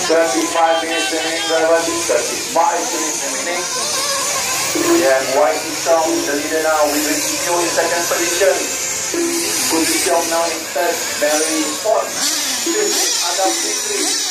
35 minutes remaining, driver. 35 minutes remaining. We have White Strong, the leader now. We will keep you in second position. Position now in third. Very important. Adam Fikri.